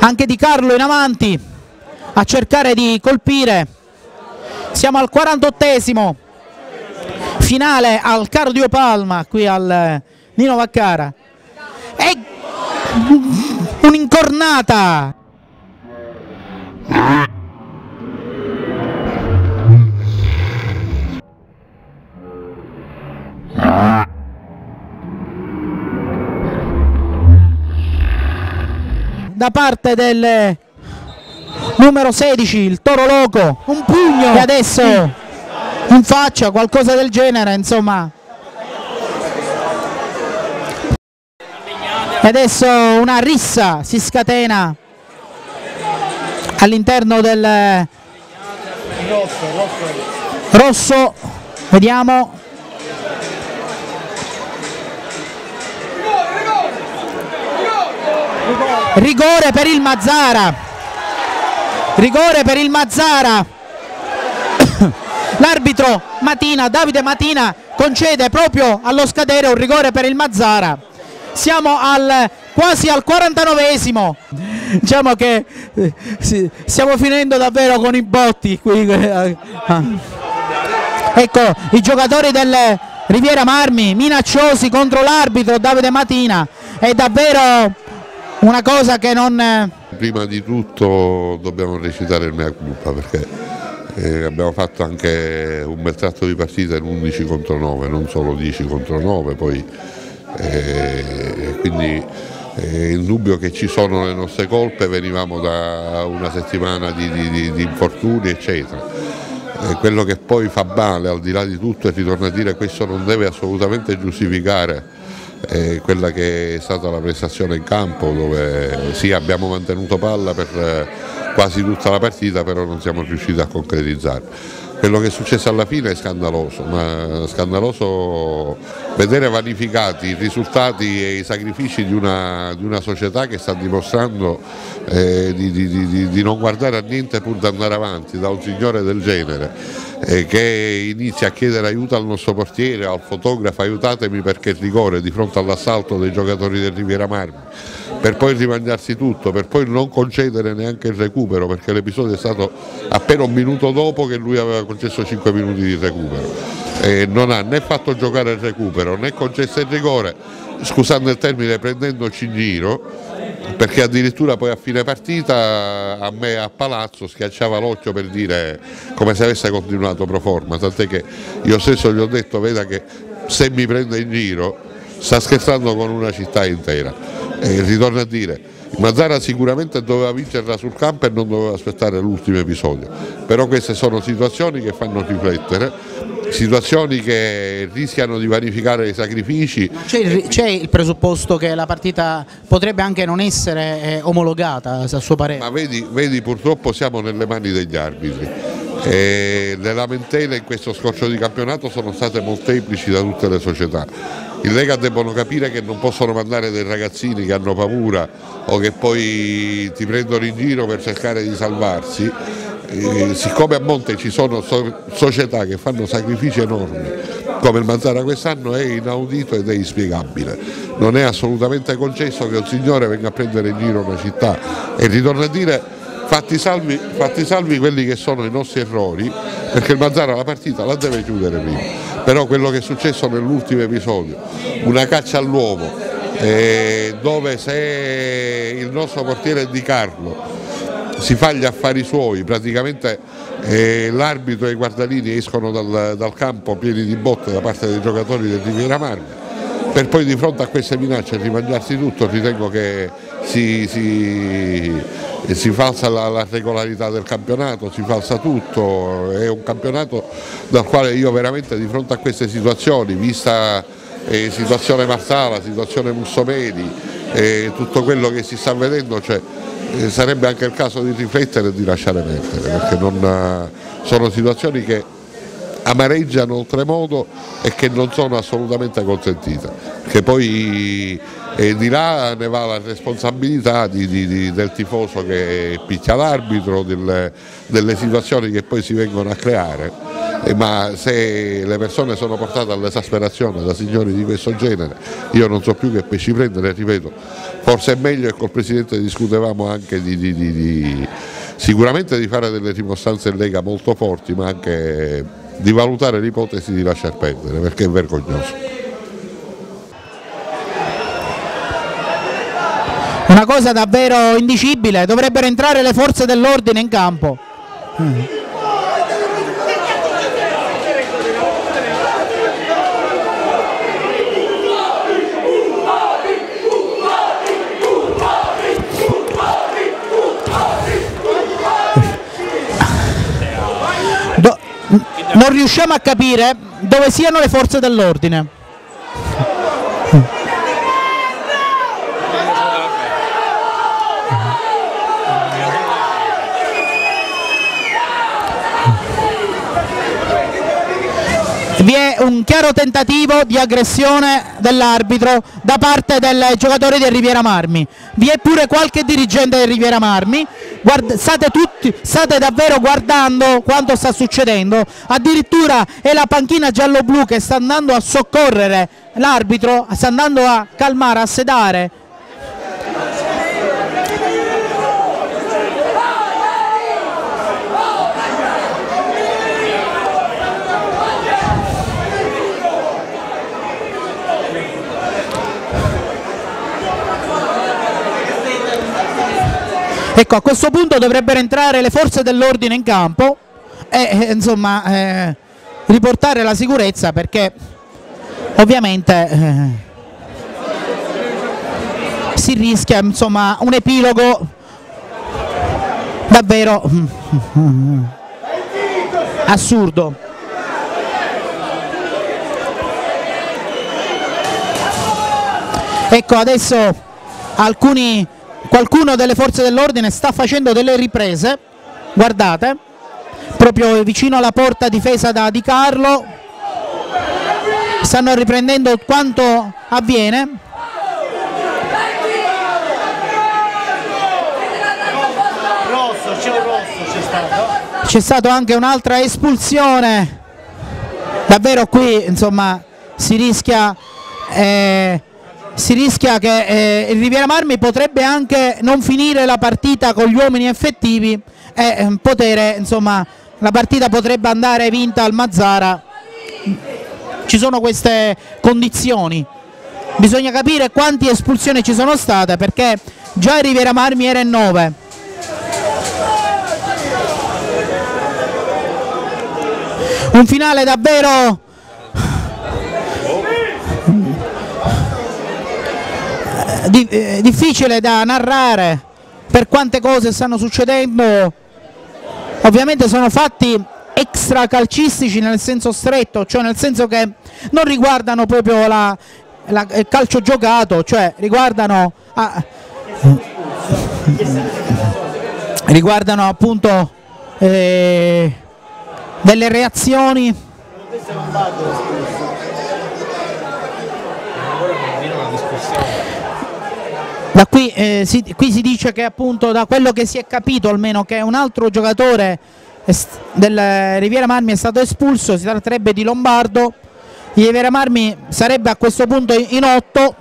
anche Di Carlo in avanti a cercare di colpire. Siamo al 48esimo, finale al Cardio Palma qui al Nino Vaccara, e un'incornata da parte del numero 16, il Toro Loco, un pugno e adesso in faccia, qualcosa del genere, insomma. E adesso una rissa si scatena all'interno del rosso, vediamo. Rigore per il Mazzara, rigore per il Mazzara. L'arbitro Matina, Davide Matina, concede proprio allo scadere un rigore per il Mazzara. Siamo quasi al 49esimo, diciamo che stiamo finendo davvero con i botti qui. Ecco i giocatori del Riviera Marmi minacciosi contro l'arbitro Davide Matina, è davvero una cosa che non... Prima di tutto dobbiamo recitare il mea culpa, perché abbiamo fatto anche un bel tratto di partita in 11 contro 9, non solo 10 contro 9, poi quindi è indubbio che ci sono le nostre colpe, venivamo da una settimana di infortuni eccetera. Quello che poi fa male al di là di tutto, e ritorno a dire, questo non deve assolutamente giustificare quella che è stata la prestazione in campo, dove sì, abbiamo mantenuto palla per quasi tutta la partita, però non siamo riusciti a concretizzare. Quello che è successo alla fine è scandaloso, ma scandaloso vedere vanificati i risultati e i sacrifici di una società che sta dimostrando di non guardare a niente pur di andare avanti, da un signore del genere che inizia a chiedere aiuto al nostro portiere, al fotografo, aiutatemi perché il rigore, di fronte all'assalto dei giocatori del Riviera Marmi, per poi rimangiarsi tutto, per poi non concedere neanche il recupero, perché l'episodio è stato appena un minuto dopo che lui aveva concesso 5 minuti di recupero. Non ha né fatto giocare il recupero né concesso il rigore, scusando il termine, prendendoci in giro, perché addirittura poi a fine partita a me a Palazzo schiacciava l'occhio per dire come se avesse continuato pro forma, tant'è che io stesso gli ho detto: veda che se mi prende in giro sta scherzando con una città intera. Ritorno a dire, il Mazzara sicuramente doveva vincerla sul campo e non doveva aspettare l'ultimo episodio, però queste sono situazioni che fanno riflettere, situazioni che rischiano di vanificare i sacrifici. C'è il presupposto che la partita potrebbe anche non essere omologata, a suo parere? Ma vedi, purtroppo siamo nelle mani degli arbitri. Le lamentele in questo scorcio di campionato sono state molteplici da tutte le società. In Lega debbono capire che non possono mandare dei ragazzini che hanno paura o che poi ti prendono in giro per cercare di salvarsi. Siccome a monte ci sono società che fanno sacrifici enormi come il Mazzara quest'anno, è inaudito ed è inspiegabile. Non è assolutamente concesso che un signore venga a prendere in giro una città, e ritorno a dire, fatti salvi quelli che sono i nostri errori, perché il Mazzara la partita la deve chiudere prima. Però quello che è successo nell'ultimo episodio, una caccia all'uomo, dove se il nostro portiere Di Carlo si fa gli affari suoi, praticamente l'arbitro e i guardalini escono dal campo pieni di botte da parte dei giocatori del Riviera Marmi, per poi di fronte a queste minacce rimangiarsi tutto, ritengo che si falsa la regolarità del campionato, si falsa tutto. È un campionato dal quale io veramente, di fronte a queste situazioni, vista situazione Marsala, situazione Mussomeni, tutto quello che si sta vedendo, cioè, sarebbe anche il caso di riflettere e di lasciare perdere, perché sono situazioni che amareggiano oltremodo e che non sono assolutamente consentite, che poi di là ne va la responsabilità del tifoso che picchia l'arbitro, delle situazioni che poi si vengono a creare, ma se le persone sono portate all'esasperazione da signori di questo genere, io non so più che pesci prendere, ripeto, forse è meglio che col Presidente discutevamo anche sicuramente di fare delle rimostranze in Lega molto forti, ma anche di valutare l'ipotesi di lasciar perdere, perché è vergognoso. Una cosa davvero indicibile, dovrebbero entrare le forze dell'ordine in campo. Non riusciamo a capire dove siano le forze dell'ordine. Vi è un chiaro tentativo di aggressione dell'arbitro da parte del giocatore del Riviera Marmi. Vi è pure qualche dirigente del Riviera Marmi. State davvero guardando quanto sta succedendo. Addirittura è la panchina giallo-blu che sta andando a soccorrere l'arbitro, sta andando a calmare, a sedare. Ecco, a questo punto dovrebbero entrare le forze dell'ordine in campo e insomma riportare la sicurezza, perché ovviamente si rischia insomma un epilogo davvero assurdo. Ecco, adesso qualcuno delle forze dell'ordine sta facendo delle riprese, guardate, proprio vicino alla porta difesa da Di Carlo, stanno riprendendo quanto avviene. C'è stato anche un'altra espulsione, davvero qui insomma si rischia che il Riviera Marmi potrebbe anche non finire la partita con gli uomini effettivi e insomma la partita potrebbe andare vinta al Mazzara. Ci sono queste condizioni, bisogna capire quante espulsioni ci sono state, perché già il Riviera Marmi era in 9. Un finale davvero difficile da narrare per quante cose stanno succedendo. Ovviamente sono fatti extra calcistici nel senso stretto, cioè nel senso che non riguardano proprio il calcio giocato, cioè riguardano appunto delle reazioni. Da qui si dice che appunto, da quello che si è capito almeno, che un altro giocatore del Riviera Marmi è stato espulso, si tratterebbe di Lombardo. Il Riviera Marmi sarebbe a questo punto in 8.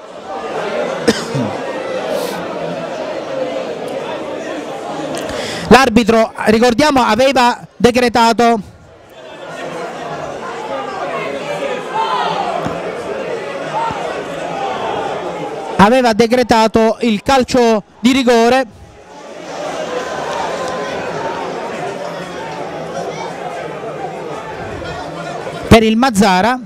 L'arbitro, ricordiamo, aveva decretato il calcio di rigore per il Mazzara.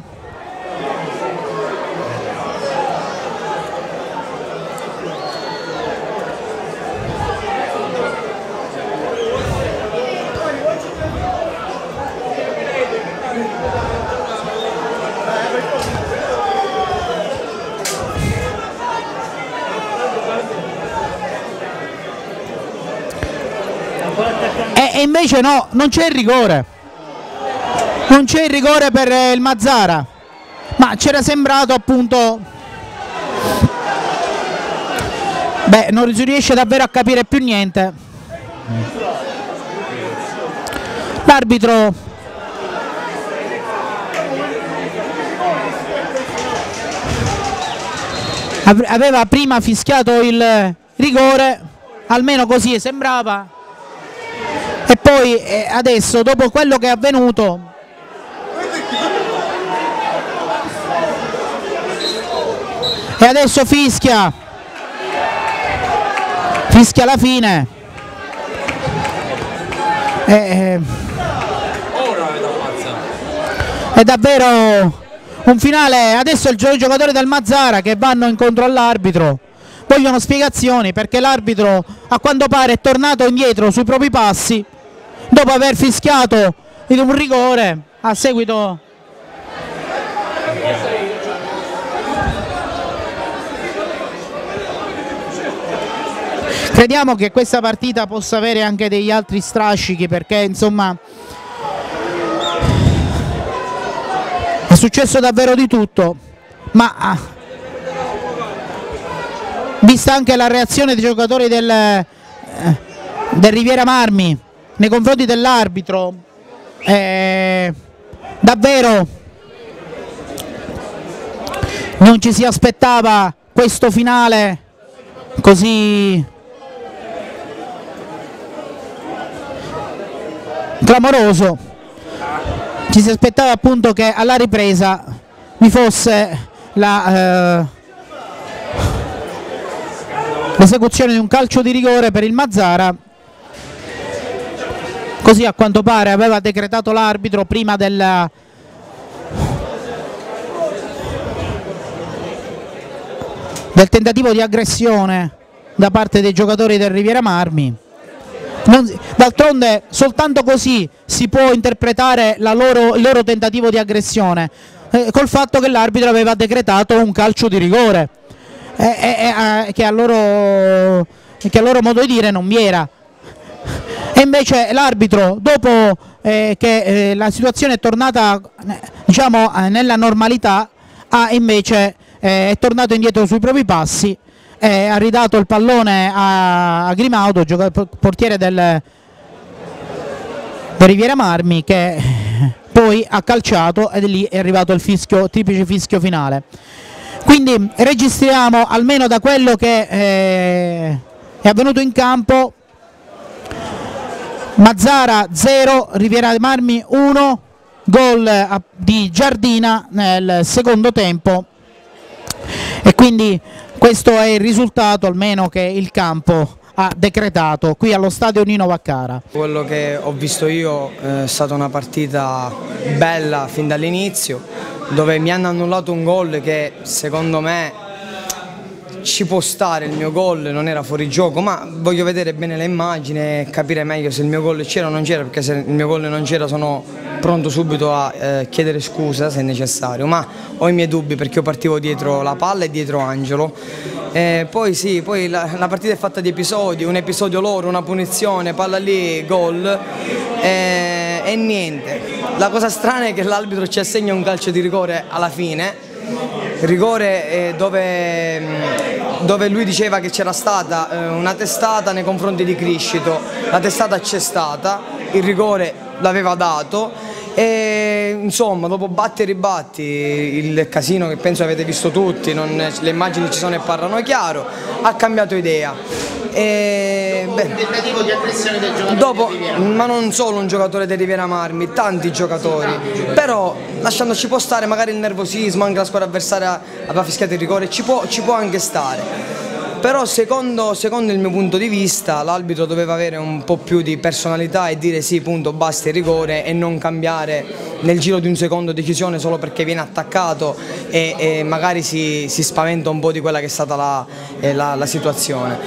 E invece no, non c'è il rigore. Non c'è il rigore per il Mazzara, ma c'era sembrato appunto, non si riesce davvero a capire più niente. L'arbitro aveva prima fischiato il rigore, almeno così sembrava, e poi adesso, dopo quello che è avvenuto, e adesso fischia la fine. È davvero un finale. Adesso i giocatori del Mazzara che vanno incontro all'arbitro vogliono spiegazioni, perché l'arbitro a quanto pare è tornato indietro sui propri passi dopo aver fischiato un rigore a seguito crediamo che questa partita possa avere anche degli altri strascichi, perché insomma è successo davvero di tutto, ma vista anche la reazione dei giocatori del Riviera Marmi nei confronti dell'arbitro, davvero non ci si aspettava questo finale così clamoroso. Ci si aspettava appunto che alla ripresa vi fosse l'esecuzione di un calcio di rigore per il Mazzara, così a quanto pare aveva decretato l'arbitro prima del tentativo di aggressione da parte dei giocatori del Riviera Marmi. D'altronde soltanto così si può interpretare il loro tentativo di aggressione, col fatto che l'arbitro aveva decretato un calcio di rigore, che a loro modo di dire non vi era. E invece l'arbitro, dopo che la situazione è tornata, diciamo, nella normalità, è tornato indietro sui propri passi, ha ridato il pallone a Grimaudo, portiere del Riviera Marmi, che poi ha calciato, ed lì è arrivato il tipico fischio finale. Quindi registriamo, almeno da quello che è avvenuto in campo, Mazzara 0, Riviera Marmi 1, gol di Giardina nel secondo tempo, e quindi questo è il risultato almeno che il campo ha decretato qui allo stadio Nino Vaccara. Quello che ho visto io è stata una partita bella fin dall'inizio, dove mi hanno annullato un gol che secondo me ci può stare, il mio gol non era fuori gioco, ma voglio vedere bene le immagini e capire meglio se il mio gol c'era o non c'era, perché se il mio gol non c'era sono pronto subito a chiedere scusa se è necessario, ma ho i miei dubbi perché io partivo dietro la palla e dietro Angelo. Poi la partita è fatta di episodi, un episodio loro, una punizione, palla lì, gol e niente. La cosa strana è che l'arbitro ci assegna un calcio di rigore alla fine, rigore dove lui diceva che c'era stata una testata nei confronti di Criscito, la testata c'è stata, il rigore l'aveva dato e insomma dopo batti e ribatti, il casino che penso avete visto tutti, le immagini ci sono e parlano chiaro, ha cambiato idea. Un tentativo di aggressione del giocatore ma non solo un giocatore del Riviera Marmi, tanti giocatori, però lasciandoci può stare magari il nervosismo, anche la squadra avversaria aveva fischiato il rigore, ci può anche stare. Però secondo il mio punto di vista l'arbitro doveva avere un po' più di personalità e dire sì, punto, basta il rigore, e non cambiare nel giro di un secondo decisione solo perché viene attaccato e magari si spaventa un po' di quella che è stata la situazione.